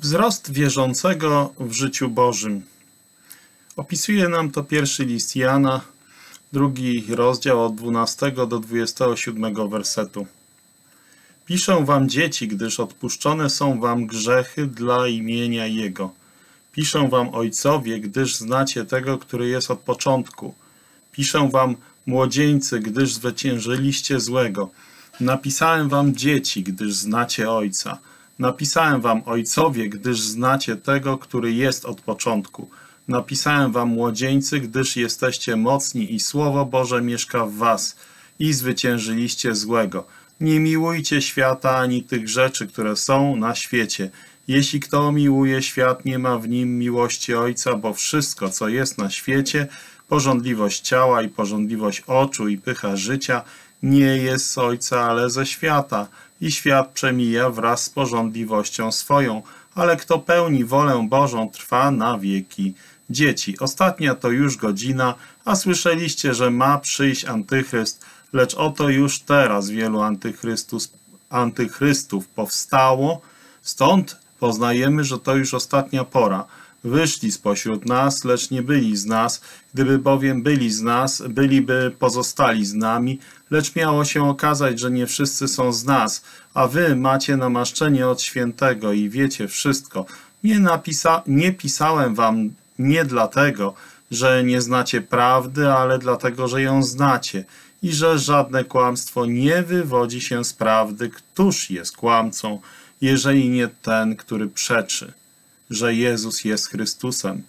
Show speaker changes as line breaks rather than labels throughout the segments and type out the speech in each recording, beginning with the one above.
Wzrost wierzącego w życiu Bożym. Opisuje nam to pierwszy list Jana, 2 rozdział od 12 do 27 wersetu. Piszę wam, dzieci, gdyż odpuszczone są wam grzechy dla imienia Jego. Piszę wam, ojcowie, gdyż znacie tego, który jest od początku. Piszę wam, młodzieńcy, gdyż zwyciężyliście złego. Napisałem wam, dzieci, gdyż znacie Ojca. Napisałem wam, ojcowie, gdyż znacie tego, który jest od początku. Napisałem wam, młodzieńcy, gdyż jesteście mocni i Słowo Boże mieszka w was i zwyciężyliście złego. Nie miłujcie świata ani tych rzeczy, które są na świecie. Jeśli kto miłuje świat, nie ma w nim miłości Ojca, bo wszystko, co jest na świecie, pożądliwość ciała i pożądliwość oczu i pycha życia, nie jest z Ojca, ale ze świata. I świat przemija wraz z pożądliwością swoją, ale kto pełni wolę Bożą, trwa na wieki. Dzieci, ostatnia to już godzina, a słyszeliście, że ma przyjść antychryst, lecz oto już teraz wielu antychrystów powstało, stąd poznajemy, że to już ostatnia pora. Wyszli spośród nas, lecz nie byli z nas. Gdyby bowiem byli z nas, byliby pozostali z nami, lecz miało się okazać, że nie wszyscy są z nas, a wy macie namaszczenie od świętego i wiecie wszystko. Nie pisałem wam nie dlatego, że nie znacie prawdy, ale dlatego, że ją znacie i że żadne kłamstwo nie wywodzi się z prawdy. Któż jest kłamcą, jeżeli nie ten, który przeczy, że Jezus jest Chrystusem?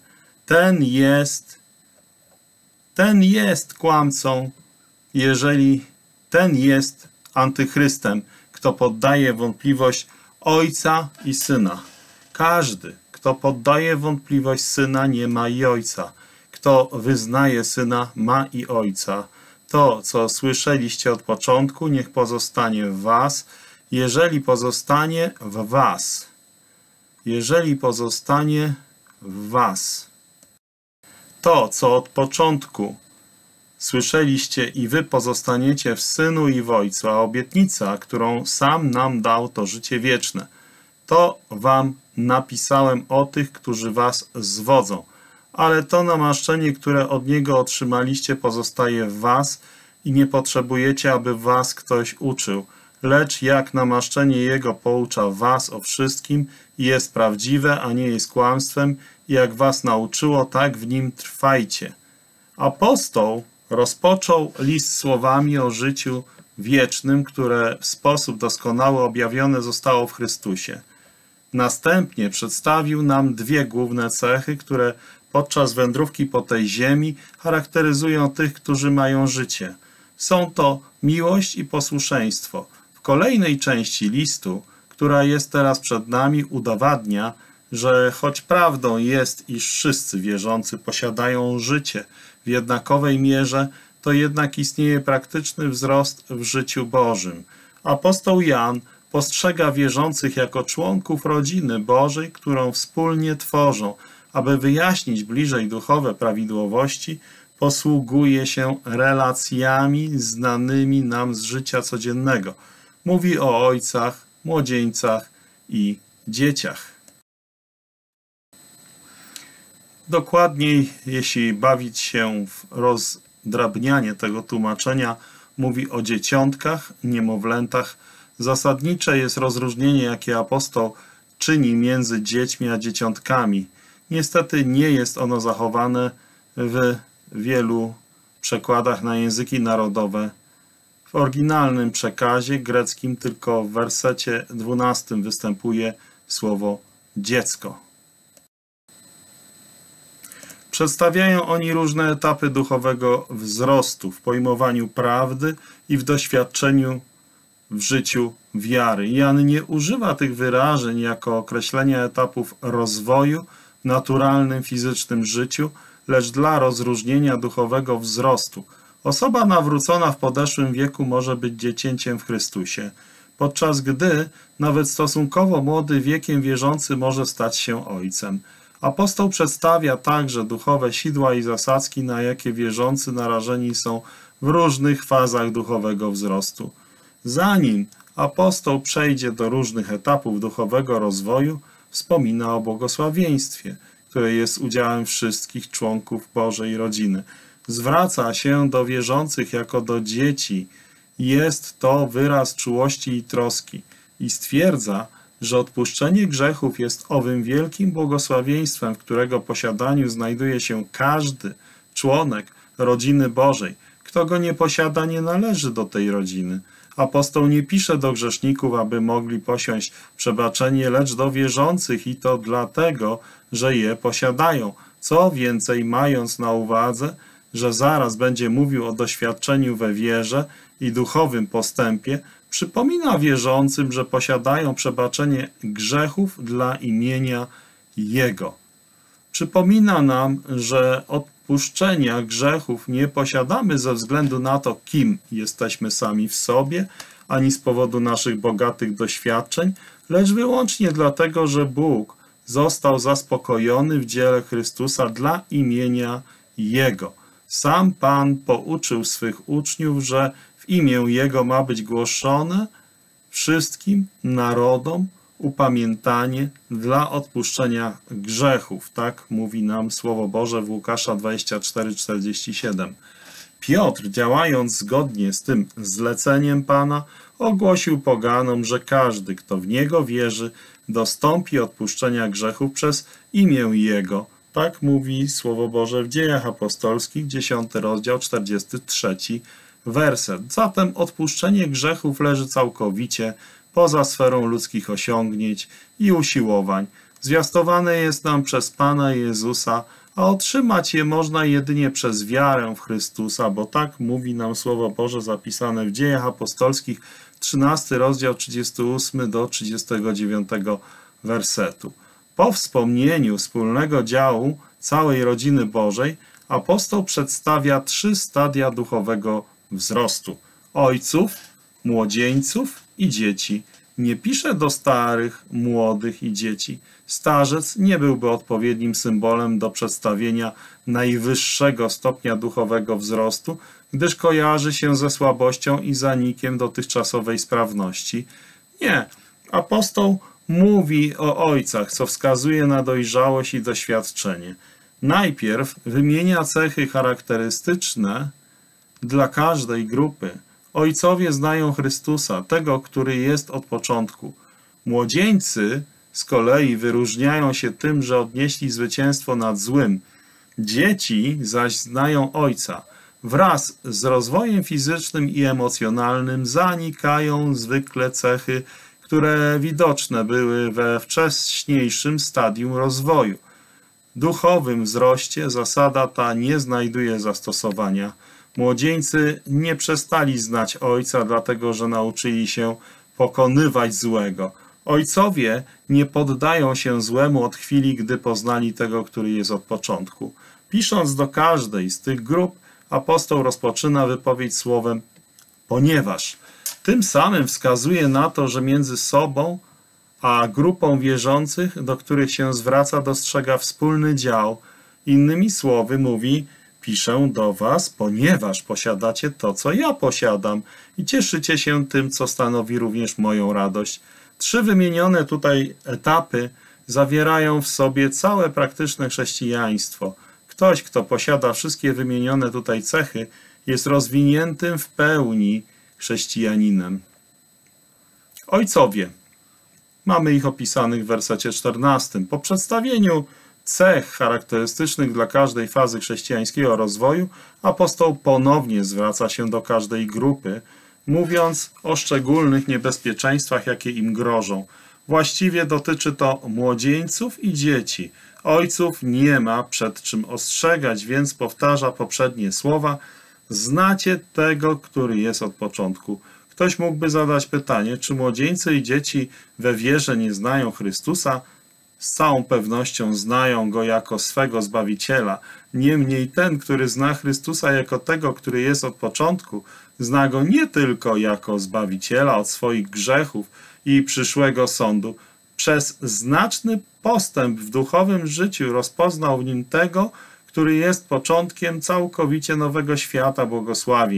Ten jest kłamcą, jeżeli ten jest antychrystem, kto poddaje wątpliwość Ojca i Syna. Każdy, kto poddaje wątpliwość Syna, nie ma i Ojca. Kto wyznaje Syna, ma i Ojca. To, co słyszeliście od początku, niech pozostanie w was, jeżeli pozostanie w was. Jeżeli pozostanie w was. To, co od początku słyszeliście i wy pozostaniecie w Synu i w Ojcu, a obietnica, którą sam nam dał, to życie wieczne. To wam napisałem o tych, którzy was zwodzą. Ale to namaszczenie, które od Niego otrzymaliście, pozostaje w was i nie potrzebujecie, aby was ktoś uczył. Lecz jak namaszczenie Jego poucza was o wszystkim i jest prawdziwe, a nie jest kłamstwem, i jak was nauczyło, tak w nim trwajcie. Apostoł rozpoczął list słowami o życiu wiecznym, które w sposób doskonały objawione zostało w Chrystusie. Następnie przedstawił nam dwie główne cechy, które podczas wędrówki po tej ziemi charakteryzują tych, którzy mają życie. Są to miłość i posłuszeństwo. W kolejnej części listu, która jest teraz przed nami, udowadnia, że choć prawdą jest, iż wszyscy wierzący posiadają życie w jednakowej mierze, to jednak istnieje praktyczny wzrost w życiu Bożym. Apostoł Jan postrzega wierzących jako członków rodziny Bożej, którą wspólnie tworzą. Aby wyjaśnić bliżej duchowe prawidłowości, posługuje się relacjami znanymi nam z życia codziennego. Mówi o ojcach, młodzieńcach i dzieciach. Dokładniej, jeśli bawić się w rozdrabnianie tego tłumaczenia, mówi o dzieciątkach, niemowlętach. Zasadnicze jest rozróżnienie, jakie apostoł czyni między dziećmi a dzieciątkami. Niestety nie jest ono zachowane w wielu przekładach na języki narodowe. W oryginalnym przekazie greckim tylko w wersecie 12 występuje słowo dziecko. Przedstawiają oni różne etapy duchowego wzrostu w pojmowaniu prawdy i w doświadczeniu w życiu wiary. Jan nie używa tych wyrażeń jako określenia etapów rozwoju w naturalnym, fizycznym życiu, lecz dla rozróżnienia duchowego wzrostu. Osoba nawrócona w podeszłym wieku może być dziecięciem w Chrystusie, podczas gdy nawet stosunkowo młody wiekiem wierzący może stać się ojcem. Apostoł przedstawia także duchowe sidła i zasadzki, na jakie wierzący narażeni są w różnych fazach duchowego wzrostu. Zanim apostoł przejdzie do różnych etapów duchowego rozwoju, wspomina o błogosławieństwie, które jest udziałem wszystkich członków Bożej rodziny. Zwraca się do wierzących jako do dzieci. Jest to wyraz czułości i troski i stwierdza, że odpuszczenie grzechów jest owym wielkim błogosławieństwem, w którego posiadaniu znajduje się każdy członek rodziny Bożej. Kto go nie posiada, nie należy do tej rodziny. Apostoł nie pisze do grzeszników, aby mogli posiąść przebaczenie, lecz do wierzących i to dlatego, że je posiadają. Co więcej, mając na uwadze, że zaraz będzie mówił o doświadczeniu we wierze i duchowym postępie, przypomina wierzącym, że posiadają przebaczenie grzechów dla imienia Jego. Przypomina nam, że odpuszczenia grzechów nie posiadamy ze względu na to, kim jesteśmy sami w sobie, ani z powodu naszych bogatych doświadczeń, lecz wyłącznie dlatego, że Bóg został zaspokojony w dziele Chrystusa dla imienia Jego. Sam Pan pouczył swych uczniów, że w imię Jego ma być głoszone wszystkim narodom upamiętanie dla odpuszczenia grzechów. Tak mówi nam Słowo Boże w Łukasza 24:47. Piotr, działając zgodnie z tym zleceniem Pana, ogłosił poganom, że każdy, kto w Niego wierzy, dostąpi odpuszczenia grzechów przez imię Jego. Tak mówi Słowo Boże w Dziejach Apostolskich, 10 rozdział, 43 werset. Zatem odpuszczenie grzechów leży całkowicie poza sferą ludzkich osiągnięć i usiłowań. Zwiastowane jest nam przez Pana Jezusa, a otrzymać je można jedynie przez wiarę w Chrystusa, bo tak mówi nam Słowo Boże zapisane w Dziejach Apostolskich, 13 rozdział, 38 do 39 wersetu. Po wspomnieniu wspólnego działu całej rodziny Bożej, apostoł przedstawia 3 stadia duchowego wzrostu: ojców, młodzieńców i dzieci. Nie pisze do starych, młodych i dzieci. Starzec nie byłby odpowiednim symbolem do przedstawienia najwyższego stopnia duchowego wzrostu, gdyż kojarzy się ze słabością i zanikiem dotychczasowej sprawności. Nie, apostoł mówi o ojcach, co wskazuje na dojrzałość i doświadczenie. Najpierw wymienia cechy charakterystyczne dla każdej grupy. Ojcowie znają Chrystusa, tego, który jest od początku. Młodzieńcy z kolei wyróżniają się tym, że odnieśli zwycięstwo nad złym. Dzieci zaś znają Ojca. Wraz z rozwojem fizycznym i emocjonalnym zanikają zwykle cechy, które widoczne były we wcześniejszym stadium rozwoju. W duchowym wzroście zasada ta nie znajduje zastosowania. Młodzieńcy nie przestali znać Ojca, dlatego że nauczyli się pokonywać złego. Ojcowie nie poddają się złemu od chwili, gdy poznali tego, który jest od początku. Pisząc do każdej z tych grup, apostoł rozpoczyna wypowiedź słowem ponieważ. Tym samym wskazuje na to, że między sobą a grupą wierzących, do których się zwraca, dostrzega wspólny dział. Innymi słowy mówi: piszę do was, ponieważ posiadacie to, co ja posiadam i cieszycie się tym, co stanowi również moją radość. 3 wymienione tutaj etapy zawierają w sobie całe praktyczne chrześcijaństwo. Ktoś, kto posiada wszystkie wymienione tutaj cechy, jest rozwiniętym w pełni chrześcijaninem. Ojcowie. Mamy ich opisanych w wersecie 14. Po przedstawieniu cech charakterystycznych dla każdej fazy chrześcijańskiego rozwoju, apostoł ponownie zwraca się do każdej grupy, mówiąc o szczególnych niebezpieczeństwach, jakie im grożą. Właściwie dotyczy to młodzieńców i dzieci. Ojców nie ma przed czym ostrzegać, więc powtarza poprzednie słowa: znacie tego, który jest od początku. Ktoś mógłby zadać pytanie, czy młodzieńcy i dzieci we wierze nie znają Chrystusa? Z całą pewnością znają Go jako swego Zbawiciela. Niemniej ten, który zna Chrystusa jako tego, który jest od początku, zna Go nie tylko jako Zbawiciela od swoich grzechów i przyszłego sądu. Przez znaczny postęp w duchowym życiu rozpoznał w nim tego, który jest początkiem całkowicie nowego świata błogosławieństw.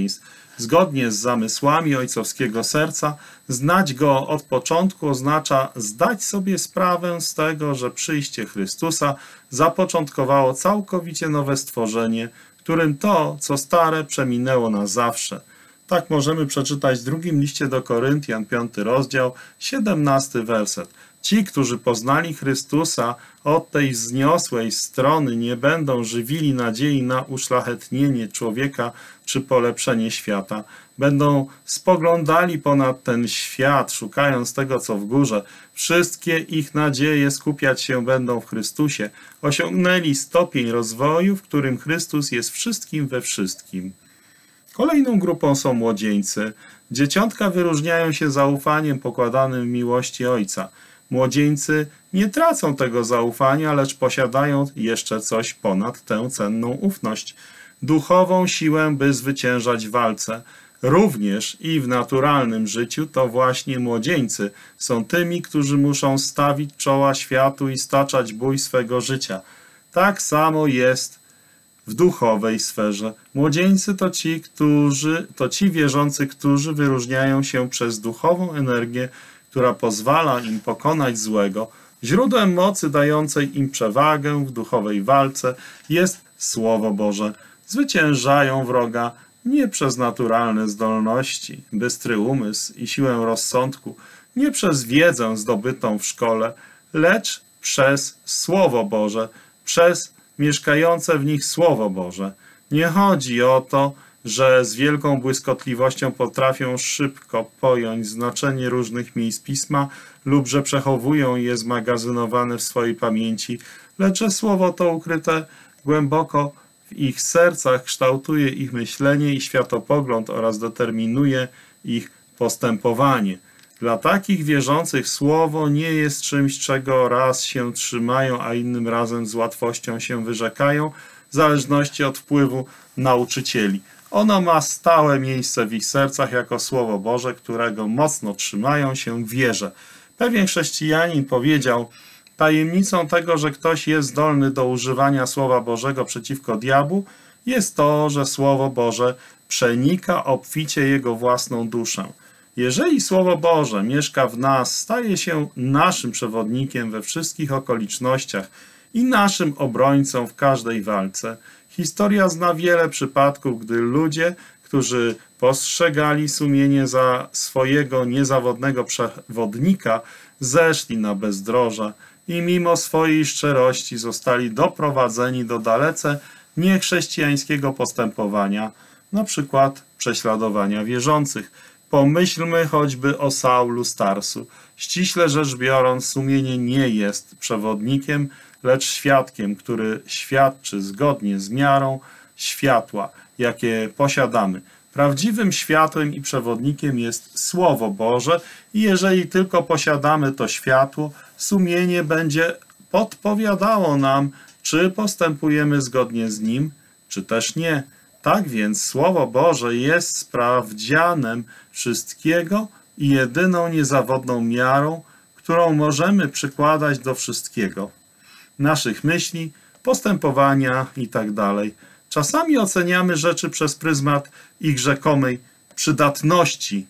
zgodnie z zamysłami ojcowskiego serca. Znać Go od początku oznacza zdać sobie sprawę z tego, że przyjście Chrystusa zapoczątkowało całkowicie nowe stworzenie, którym to, co stare, przeminęło na zawsze. Tak możemy przeczytać w drugim liście do Koryntian, 5 rozdział, 17 werset. Ci, którzy poznali Chrystusa od tej wzniosłej strony, nie będą żywili nadziei na uszlachetnienie człowieka czy polepszenie świata. Będą spoglądali ponad ten świat, szukając tego, co w górze. Wszystkie ich nadzieje skupiać się będą w Chrystusie. Osiągnęli stopień rozwoju, w którym Chrystus jest wszystkim we wszystkim. Kolejną grupą są młodzieńcy. Dzieciątka wyróżniają się zaufaniem pokładanym w miłości Ojca. Młodzieńcy nie tracą tego zaufania, lecz posiadają jeszcze coś ponad tę cenną ufność. Duchową siłę, by zwyciężać w walce. Również i w naturalnym życiu to właśnie młodzieńcy są tymi, którzy muszą stawić czoła światu i staczać bój swego życia. Tak samo jest w duchowej sferze. Młodzieńcy to ci wierzący, którzy wyróżniają się przez duchową energię, która pozwala im pokonać złego. Źródłem mocy dającej im przewagę w duchowej walce jest Słowo Boże. Zwyciężają wroga nie przez naturalne zdolności, bystry umysł i siłę rozsądku, nie przez wiedzę zdobytą w szkole, lecz przez Słowo Boże, przez mieszkające w nich Słowo Boże. Nie chodzi o to, że z wielką błyskotliwością potrafią szybko pojąć znaczenie różnych miejsc Pisma lub że przechowują je zmagazynowane w swojej pamięci, lecz że Słowo to ukryte głęboko w ich sercach kształtuje ich myślenie i światopogląd oraz determinuje ich postępowanie. Dla takich wierzących Słowo nie jest czymś, czego raz się trzymają, a innym razem z łatwością się wyrzekają, w zależności od wpływu nauczycieli. Ono ma stałe miejsce w ich sercach jako Słowo Boże, którego mocno trzymają się w wierze. Pewien chrześcijanin powiedział: tajemnicą tego, że ktoś jest zdolny do używania Słowa Bożego przeciwko diabłu, jest to, że Słowo Boże przenika obficie jego własną duszę. Jeżeli Słowo Boże mieszka w nas, staje się naszym przewodnikiem we wszystkich okolicznościach i naszym obrońcą w każdej walce. Historia zna wiele przypadków, gdy ludzie, którzy postrzegali sumienie za swojego niezawodnego przewodnika, zeszli na bezdroża i mimo swojej szczerości zostali doprowadzeni do dalece niechrześcijańskiego postępowania, na przykład prześladowania wierzących. Pomyślmy choćby o Saulu z Tarsu. Ściśle rzecz biorąc, sumienie nie jest przewodnikiem, lecz świadkiem, który świadczy zgodnie z miarą światła, jakie posiadamy. Prawdziwym światłem i przewodnikiem jest Słowo Boże i jeżeli tylko posiadamy to światło, sumienie będzie podpowiadało nam, czy postępujemy zgodnie z nim, czy też nie. Tak więc Słowo Boże jest sprawdzianem wszystkiego i jedyną niezawodną miarą, którą możemy przykładać do wszystkiego. Naszych myśli, postępowania itd. Czasami oceniamy rzeczy przez pryzmat ich rzekomej przydatności.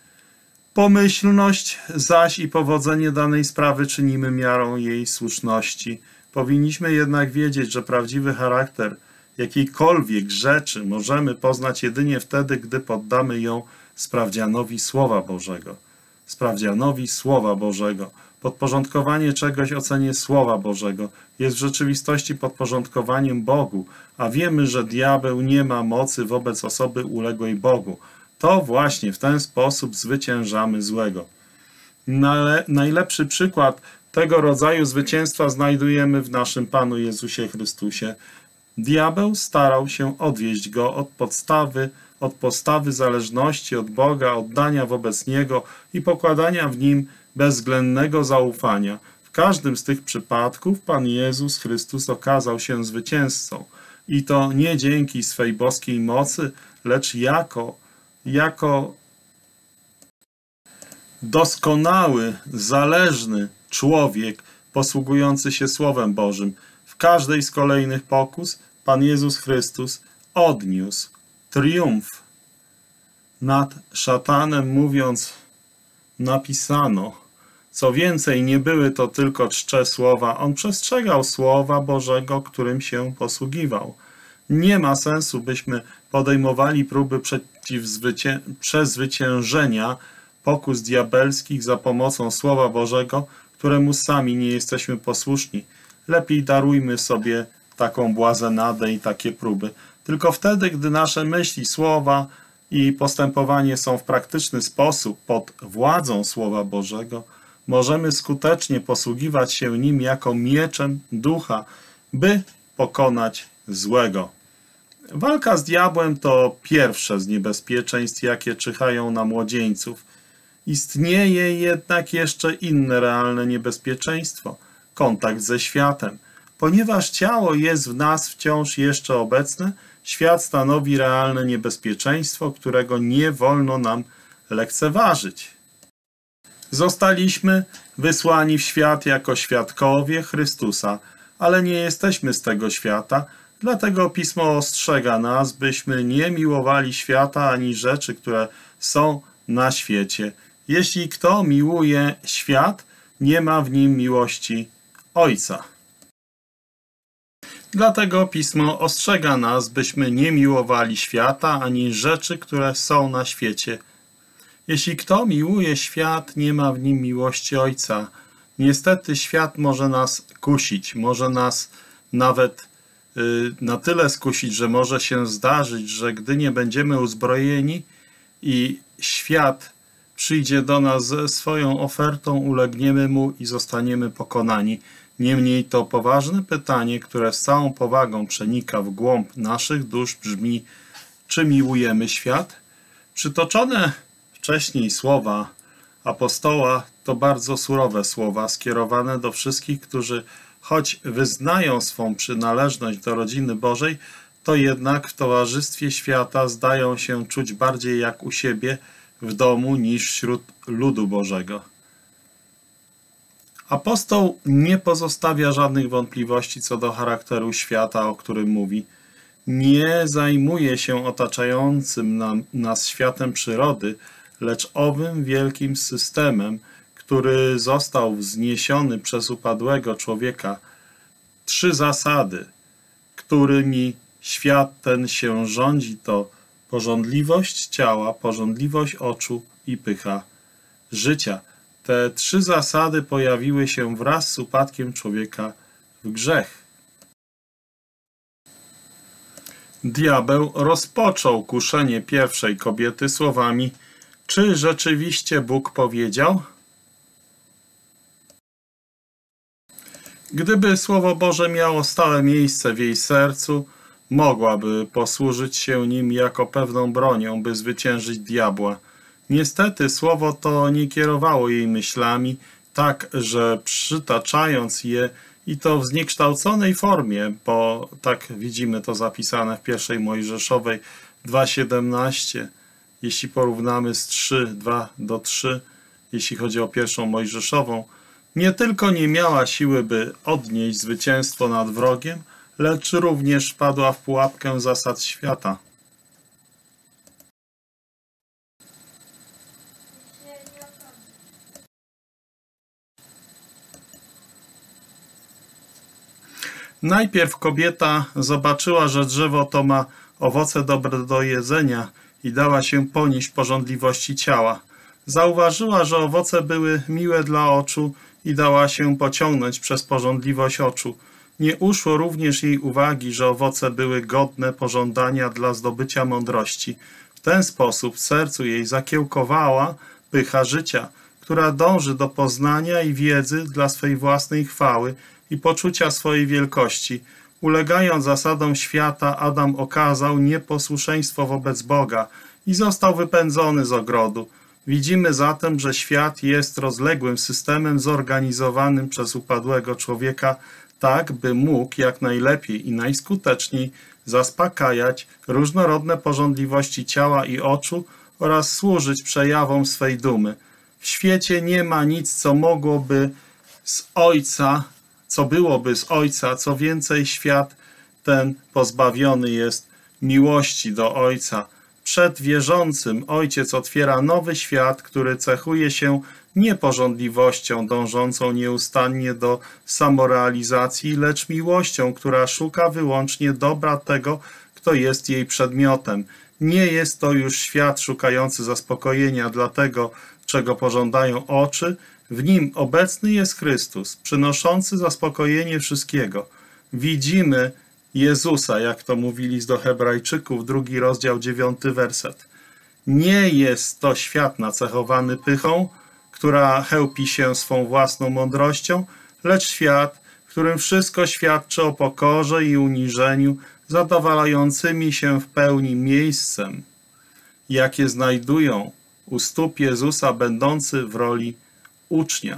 Pomyślność zaś i powodzenie danej sprawy czynimy miarą jej słuszności. Powinniśmy jednak wiedzieć, że prawdziwy charakter jakiejkolwiek rzeczy możemy poznać jedynie wtedy, gdy poddamy ją sprawdzianowi Słowa Bożego. Sprawdzianowi Słowa Bożego. Podporządkowanie czegoś ocenie Słowa Bożego jest w rzeczywistości podporządkowaniem Bogu, a wiemy, że diabeł nie ma mocy wobec osoby uległej Bogu. To właśnie w ten sposób zwyciężamy złego. Najlepszy przykład tego rodzaju zwycięstwa znajdujemy w naszym Panu Jezusie Chrystusie. Diabeł starał się odwieść go od postawy zależności od Boga, oddania wobec Niego i pokładania w Nim bezwzględnego zaufania. W każdym z tych przypadków Pan Jezus Chrystus okazał się zwycięzcą. I to nie dzięki swej boskiej mocy, lecz jako doskonały, zależny człowiek posługujący się Słowem Bożym. W każdej z kolejnych pokus Pan Jezus Chrystus odniósł triumf. nad szatanem mówiąc, napisano. Co więcej, nie były to tylko czcze słowa. On przestrzegał słowa Bożego, którym się posługiwał. Nie ma sensu, byśmy podejmowali próby przezwyciężenia pokus diabelskich za pomocą Słowa Bożego, któremu sami nie jesteśmy posłuszni. Lepiej darujmy sobie taką błazenadę i takie próby. Tylko wtedy, gdy nasze myśli, słowa i postępowanie są w praktyczny sposób pod władzą Słowa Bożego, możemy skutecznie posługiwać się nim jako mieczem ducha, by pokonać złego. Walka z diabłem to pierwsze z niebezpieczeństw, jakie czyhają na młodzieńców. Istnieje jednak jeszcze inne realne niebezpieczeństwo – kontakt ze światem. Ponieważ ciało jest w nas wciąż jeszcze obecne, świat stanowi realne niebezpieczeństwo, którego nie wolno nam lekceważyć. Zostaliśmy wysłani w świat jako świadkowie Chrystusa, ale nie jesteśmy z tego świata, dlatego Pismo ostrzega nas, byśmy nie miłowali świata ani rzeczy, które są na świecie. Jeśli kto miłuje świat, nie ma w nim miłości Ojca. Dlatego Pismo ostrzega nas, byśmy nie miłowali świata ani rzeczy, które są na świecie. Jeśli kto miłuje świat, nie ma w nim miłości Ojca. Niestety świat może nas kusić, może nas nawet na tyle skusić, że może się zdarzyć, że gdy nie będziemy uzbrojeni i świat przyjdzie do nas ze swoją ofertą, ulegniemy mu i zostaniemy pokonani. Niemniej to poważne pytanie, które z całą powagą przenika w głąb naszych dusz, brzmi: czy miłujemy świat? Przytoczone wcześniej słowa apostoła to bardzo surowe słowa skierowane do wszystkich, którzy choć wyznają swą przynależność do rodziny Bożej, to jednak w towarzystwie świata zdają się czuć bardziej jak u siebie w domu niż wśród ludu Bożego. Apostoł nie pozostawia żadnych wątpliwości co do charakteru świata, o którym mówi. Nie zajmuje się otaczającym nas światem przyrody, lecz owym wielkim systemem, który został wzniesiony przez upadłego człowieka. 3 zasady, którymi świat ten się rządzi, to pożądliwość ciała, pożądliwość oczu i pycha życia. Te 3 zasady pojawiły się wraz z upadkiem człowieka w grzech. Diabeł rozpoczął kuszenie pierwszej kobiety słowami: czy rzeczywiście Bóg powiedział? Gdyby Słowo Boże miało stałe miejsce w jej sercu, mogłaby posłużyć się nim jako pewną bronią, by zwyciężyć diabła. Niestety Słowo to nie kierowało jej myślami, tak że przytaczając je i to w zniekształconej formie, bo tak widzimy to zapisane w pierwszej Mojżeszowej 2:17, jeśli porównamy z 3:2-3, jeśli chodzi o pierwszą Mojżeszową, nie tylko nie miała siły, by odnieść zwycięstwo nad wrogiem, lecz również wpadła w pułapkę zasad świata. Najpierw kobieta zobaczyła, że drzewo to ma owoce dobre do jedzenia i dała się ponieść pożądliwości ciała. Zauważyła, że owoce były miłe dla oczu i dała się pociągnąć przez pożądliwość oczu. Nie uszło również jej uwagi, że owoce były godne pożądania dla zdobycia mądrości. W ten sposób w sercu jej zakiełkowała pycha życia, która dąży do poznania i wiedzy dla swej własnej chwały i poczucia swojej wielkości. Ulegając zasadom świata, Adam okazał nieposłuszeństwo wobec Boga i został wypędzony z ogrodu. Widzimy zatem, że świat jest rozległym systemem zorganizowanym przez upadłego człowieka, tak by mógł jak najlepiej i najskuteczniej zaspokajać różnorodne pożądliwości ciała i oczu oraz służyć przejawom swej dumy. W świecie nie ma nic, co mogłoby z Ojca, co byłoby z Ojca, co więcej świat ten pozbawiony jest miłości do Ojca. Przed wierzącym Ojciec otwiera nowy świat, który cechuje się nie pożądliwością dążącą nieustannie do samorealizacji, lecz miłością, która szuka wyłącznie dobra tego, kto jest jej przedmiotem. Nie jest to już świat szukający zaspokojenia dla tego, czego pożądają oczy. W nim obecny jest Chrystus, przynoszący zaspokojenie wszystkiego. Widzimy Jezusa, jak to mówi list do Hebrajczyków, 2 rozdział, 9 werset. Nie jest to świat nacechowany pychą, która chełpi się swą własną mądrością, lecz świat, w którym wszystko świadczy o pokorze i uniżeniu, zadowalającymi się w pełni miejscem, jakie znajdują u stóp Jezusa, będący w roli ucznia.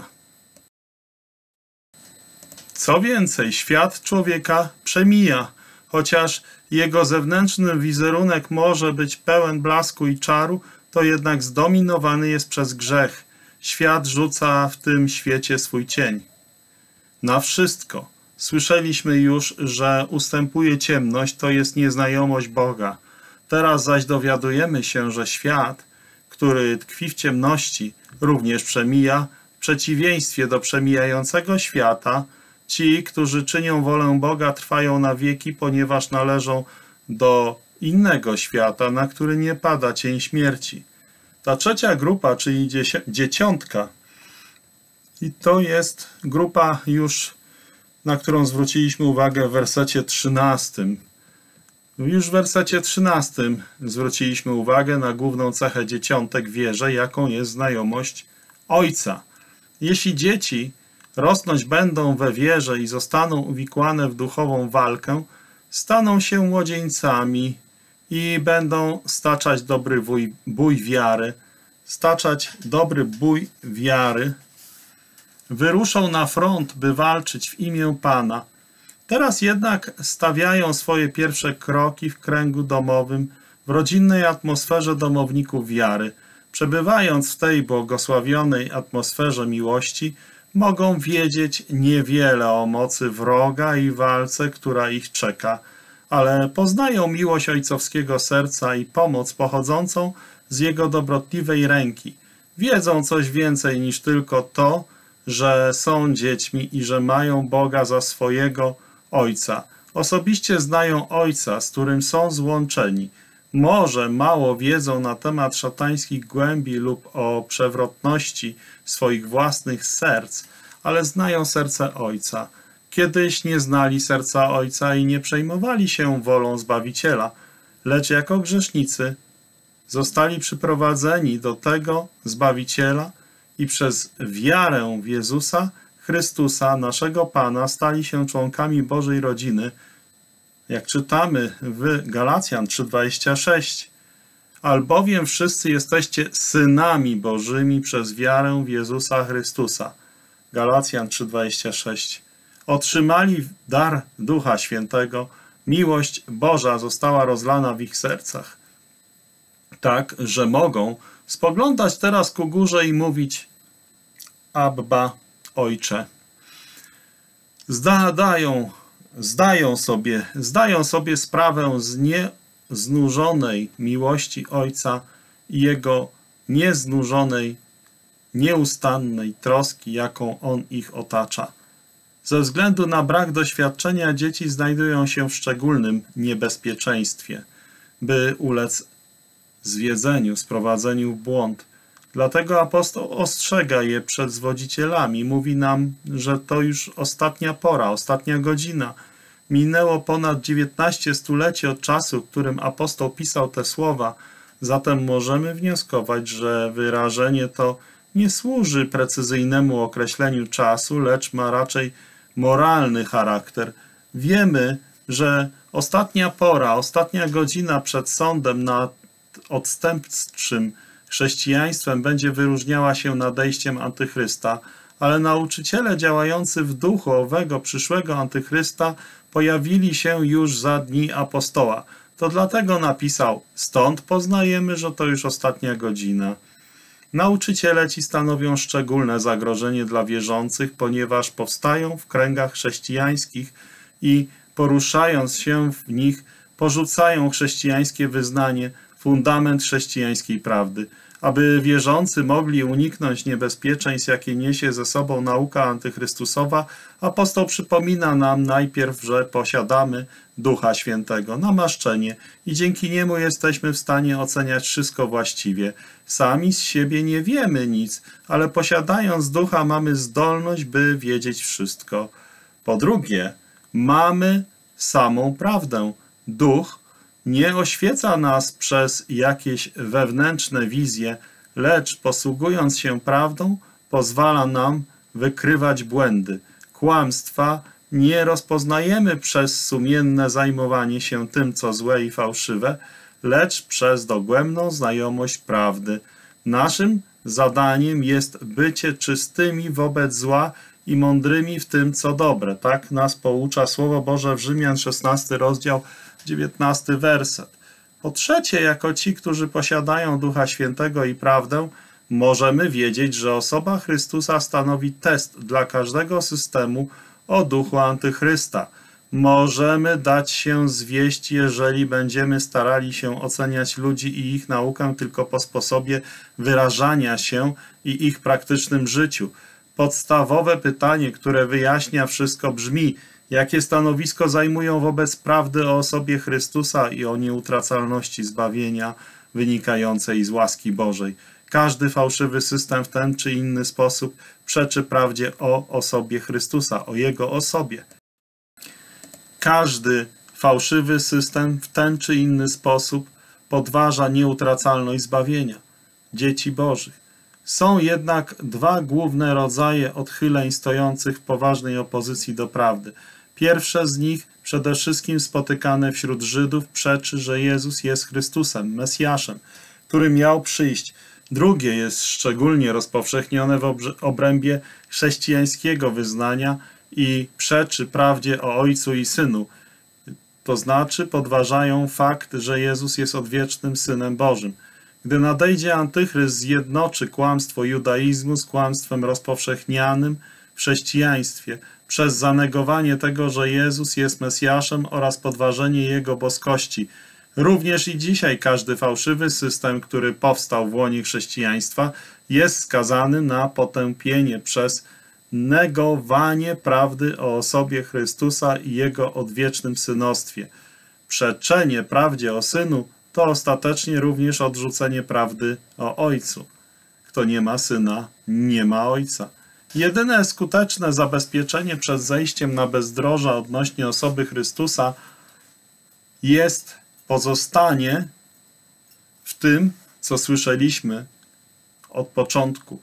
Co więcej, świat człowieka przemija, chociaż jego zewnętrzny wizerunek może być pełen blasku i czaru, to jednak zdominowany jest przez grzech. Świat rzuca w tym świecie swój cień. Na wszystko. Słyszeliśmy już, że ustępuje ciemność, to jest nieznajomość Boga. Teraz zaś dowiadujemy się, że świat, który tkwi w ciemności, również przemija. W przeciwieństwie do przemijającego świata, ci, którzy czynią wolę Boga, trwają na wieki, ponieważ należą do innego świata, na który nie pada cień śmierci. Ta trzecia grupa, czyli dzieciątka, i to jest grupa już, na którą zwróciliśmy uwagę w wersecie 13. Już w wersecie 13 zwróciliśmy uwagę na główną cechę dzieciątek w wierze, jaką jest znajomość Ojca. Jeśli dzieci rosnąć będą we wierze i zostaną uwikłane w duchową walkę, staną się młodzieńcami i będą staczać dobry bój wiary, wyruszą na front, by walczyć w imię Pana. Teraz jednak stawiają swoje pierwsze kroki w kręgu domowym, w rodzinnej atmosferze domowników wiary. Przebywając w tej błogosławionej atmosferze miłości, mogą wiedzieć niewiele o mocy wroga i walce, która ich czeka, ale poznają miłość ojcowskiego serca i pomoc pochodzącą z jego dobrotliwej ręki. Wiedzą coś więcej niż tylko to, że są dziećmi i że mają Boga za swojego Ojca. Osobiście znają Ojca, z którym są złączeni. Może mało wiedzą na temat szatańskich głębi lub o przewrotności swoich własnych serc, ale znają serce Ojca. Kiedyś nie znali serca Ojca i nie przejmowali się wolą Zbawiciela, lecz jako grzesznicy zostali przyprowadzeni do tego Zbawiciela i przez wiarę w Jezusa Chrystusa, naszego Pana, stali się członkami Bożej rodziny, jak czytamy w Galacjan 3:26. Albowiem wszyscy jesteście synami Bożymi przez wiarę w Jezusa Chrystusa. Galacjan 3:26. Otrzymali dar Ducha Świętego, miłość Boża została rozlana w ich sercach. Tak, że mogą spoglądać teraz ku górze i mówić: Abba, Ojcze. Zdają sobie sprawę z nieznużonej miłości Ojca i Jego nieznużonej, nieustannej troski, jaką On ich otacza. Ze względu na brak doświadczenia dzieci znajdują się w szczególnym niebezpieczeństwie, by ulec zwiedzeniu, sprowadzeniu w błąd. Dlatego apostoł ostrzega je przed zwodzicielami. Mówi nam, że to już ostatnia pora, ostatnia godzina. Minęło ponad 19 stuleci od czasu, w którym apostoł pisał te słowa. Zatem możemy wnioskować, że wyrażenie to nie służy precyzyjnemu określeniu czasu, lecz ma raczej moralny charakter. Wiemy, że ostatnia pora, ostatnia godzina przed sądem nad odstępczym chrześcijaństwem będzie wyróżniała się nadejściem Antychrysta, ale nauczyciele działający w duchu owego przyszłego Antychrysta pojawili się już za dni apostoła. To dlatego napisał: stąd poznajemy, że to już ostatnia godzina. Nauczyciele ci stanowią szczególne zagrożenie dla wierzących, ponieważ powstają w kręgach chrześcijańskich i poruszając się w nich porzucają chrześcijańskie wyznanie, fundament chrześcijańskiej prawdy. Aby wierzący mogli uniknąć niebezpieczeństw, jakie niesie ze sobą nauka antychrystusowa, apostoł przypomina nam najpierw, że posiadamy Ducha Świętego, namaszczenie i dzięki niemu jesteśmy w stanie oceniać wszystko właściwie. Sami z siebie nie wiemy nic, ale posiadając Ducha mamy zdolność, by wiedzieć wszystko. Po drugie, mamy samą prawdę. Duch nie oświeca nas przez jakieś wewnętrzne wizje, lecz posługując się prawdą, pozwala nam wykrywać błędy. Kłamstwa nie rozpoznajemy przez sumienne zajmowanie się tym, co złe i fałszywe, lecz przez dogłębną znajomość prawdy. Naszym zadaniem jest bycie czystymi wobec zła i mądrymi w tym, co dobre. Tak nas poucza Słowo Boże w Rzymian 16 rozdział 19 werset. Po trzecie, jako ci, którzy posiadają Ducha Świętego i prawdę, możemy wiedzieć, że osoba Chrystusa stanowi test dla każdego systemu o duchu antychrysta. Możemy dać się zwieść, jeżeli będziemy starali się oceniać ludzi i ich naukę tylko po sposobie wyrażania się i ich praktycznym życiu. Podstawowe pytanie, które wyjaśnia wszystko, brzmi: jakie stanowisko zajmują wobec prawdy o osobie Chrystusa i o nieutracalności zbawienia wynikającej z łaski Bożej? Każdy fałszywy system w ten czy inny sposób przeczy prawdzie o osobie Chrystusa, o Jego osobie. Każdy fałszywy system w ten czy inny sposób podważa nieutracalność zbawienia dzieci Bożych. Są jednak dwa główne rodzaje odchyleń stojących w poważnej opozycji do prawdy. Pierwsze z nich, przede wszystkim spotykane wśród Żydów, przeczy, że Jezus jest Chrystusem, Mesjaszem, który miał przyjść. Drugie jest szczególnie rozpowszechnione w obrębie chrześcijańskiego wyznania i przeczy prawdzie o Ojcu i Synu. To znaczy podważają fakt, że Jezus jest odwiecznym Synem Bożym. Gdy nadejdzie antychryst, zjednoczy kłamstwo judaizmu z kłamstwem rozpowszechnianym w chrześcijaństwie przez zanegowanie tego, że Jezus jest Mesjaszem oraz podważenie Jego boskości. Również i dzisiaj każdy fałszywy system, który powstał w łonie chrześcijaństwa, jest skazany na potępienie przez negowanie prawdy o osobie Chrystusa i Jego odwiecznym synostwie. Przeczenie prawdzie o Synu to ostatecznie również odrzucenie prawdy o Ojcu. Kto nie ma Syna, nie ma Ojca. Jedyne skuteczne zabezpieczenie przed zejściem na bezdroża odnośnie osoby Chrystusa jest pozostanie w tym, co słyszeliśmy od początku.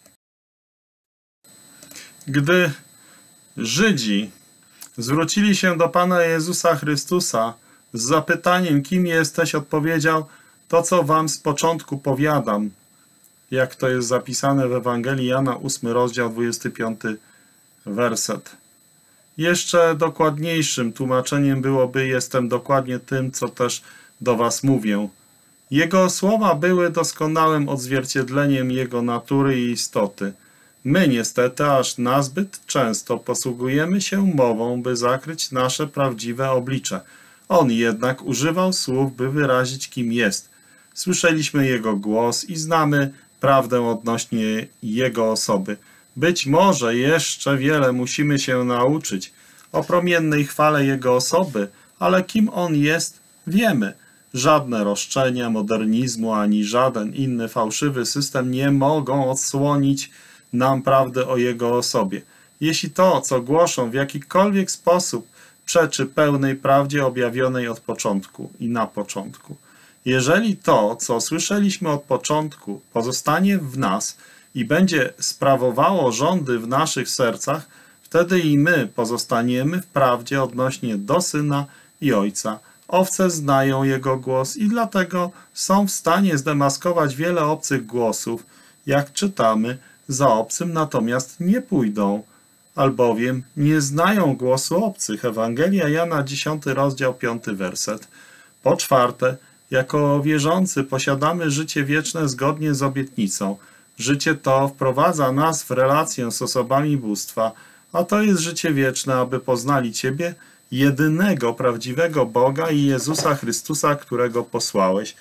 Gdy Żydzi zwrócili się do Pana Jezusa Chrystusa z zapytaniem, kim jesteś, odpowiedział: to, co wam z początku powiadam, jak to jest zapisane w Ewangelii Jana, 8 rozdział, 25 werset. Jeszcze dokładniejszym tłumaczeniem byłoby: jestem dokładnie tym, co też do was mówię. Jego słowa były doskonałym odzwierciedleniem Jego natury i istoty. My niestety aż nazbyt często posługujemy się mową, by zakryć nasze prawdziwe oblicze. On jednak używał słów, by wyrazić, kim jest. Słyszeliśmy Jego głos i znamy prawdę odnośnie Jego osoby. Być może jeszcze wiele musimy się nauczyć o promiennej chwale Jego osoby, ale kim On jest, wiemy. Żadne roszczenia modernizmu ani żaden inny fałszywy system nie mogą odsłonić nam prawdy o Jego osobie. Jeśli to, co głoszą, w jakikolwiek sposób przeczy pełnej prawdzie objawionej od początku i na początku. Jeżeli to, co słyszeliśmy od początku, pozostanie w nas i będzie sprawowało rządy w naszych sercach, wtedy i my pozostaniemy w prawdzie odnośnie do Syna i Ojca. Owce znają Jego głos i dlatego są w stanie zdemaskować wiele obcych głosów. Jak czytamy, za obcym natomiast nie pójdą, albowiem nie znają głosu obcych. Ewangelia Jana, 10 rozdział, 5 werset. Po czwarte, jako wierzący posiadamy życie wieczne zgodnie z obietnicą. Życie to wprowadza nas w relację z osobami bóstwa, a to jest życie wieczne, aby poznali Ciebie, jedynego prawdziwego Boga i Jezusa Chrystusa, którego posłałeś.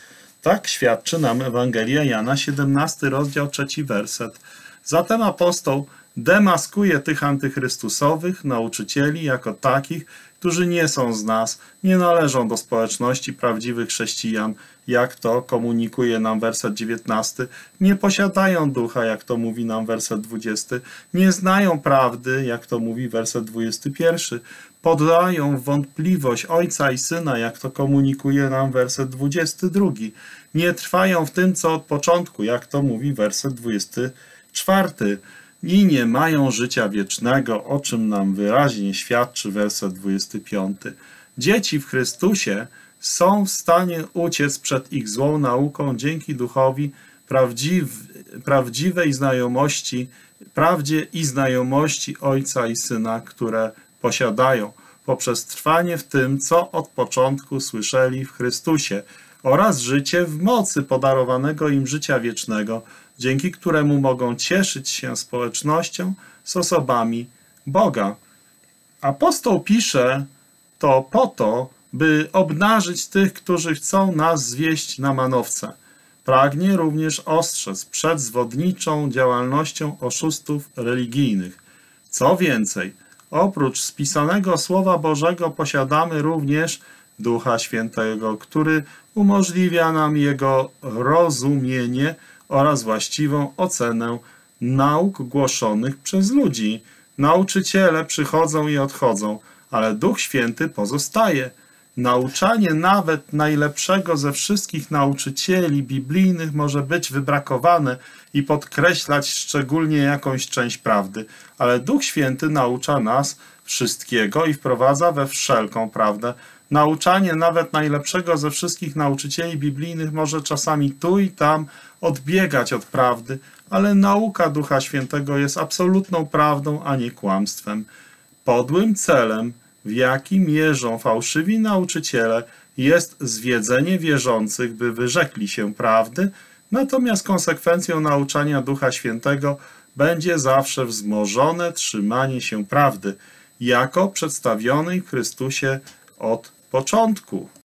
Tak świadczy nam Ewangelia Jana, 17 rozdział, 3 werset. Zatem apostoł demaskuje tych antychrystusowych nauczycieli jako takich, którzy nie są z nas, nie należą do społeczności prawdziwych chrześcijan, jak to komunikuje nam werset 19, nie posiadają ducha, jak to mówi nam werset 20, nie znają prawdy, jak to mówi werset 21, poddają w wątpliwość Ojca i Syna, jak to komunikuje nam werset 22, nie trwają w tym, co od początku, jak to mówi werset 24, i nie mają życia wiecznego, o czym nam wyraźnie świadczy werset 25. Dzieci w Chrystusie są w stanie uciec przed ich złą nauką dzięki duchowi prawdziwej znajomości, prawdzie i znajomości Ojca i Syna, które posiadają poprzez trwanie w tym, co od początku słyszeli w Chrystusie, oraz życie w mocy podarowanego im życia wiecznego, dzięki któremu mogą cieszyć się społecznością z osobami Boga. Apostoł pisze to po to, by obnażyć tych, którzy chcą nas zwieść na manowce. Pragnie również ostrzec przed zwodniczą działalnością oszustów religijnych. Co więcej, oprócz spisanego Słowa Bożego posiadamy również Ducha Świętego, który umożliwia nam jego rozumienie oraz właściwą ocenę nauk głoszonych przez ludzi. Nauczyciele przychodzą i odchodzą, ale Duch Święty pozostaje. Nauczanie nawet najlepszego ze wszystkich nauczycieli biblijnych może być wybrakowane i podkreślać szczególnie jakąś część prawdy, ale Duch Święty naucza nas wszystkiego i wprowadza we wszelką prawdę. Nauczanie nawet najlepszego ze wszystkich nauczycieli biblijnych może czasami tu i tam odbiegać od prawdy, ale nauka Ducha Świętego jest absolutną prawdą, a nie kłamstwem. Podłym celem, w jaki mierzą fałszywi nauczyciele, jest zwiedzenie wierzących, by wyrzekli się prawdy, natomiast konsekwencją nauczania Ducha Świętego będzie zawsze wzmożone trzymanie się prawdy, jako przedstawionej w Chrystusie od początku.